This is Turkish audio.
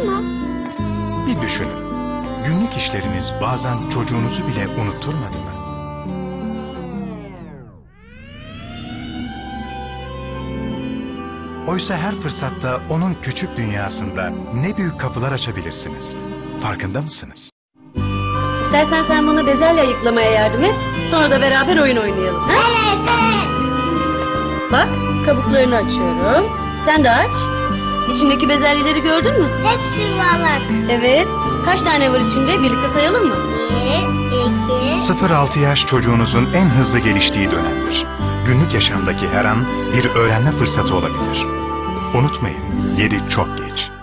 mu? Bir düşünün. Günlük işleriniz bazen çocuğunuzu bile unutturmadı mı? Oysa her fırsatta onun küçük dünyasında ne büyük kapılar açabilirsiniz. Farkında mısınız? İstersen sen bana bezelye ayıklamaya yardım et. Sonra da beraber oyun oynayalım. Ha? Evet. Bak, kabuklarını açıyorum. Sen de aç. İçindeki bezelyeleri gördün mü? Hepsi yuvarlak. Evet. Kaç tane var içinde? Birlikte sayalım mı? 1, 2. 0-6 yaş çocuğunuzun en hızlı geliştiği dönemdir. Günlük yaşamdaki her an bir öğrenme fırsatı olabilir. Unutmayın, 7 çok geç.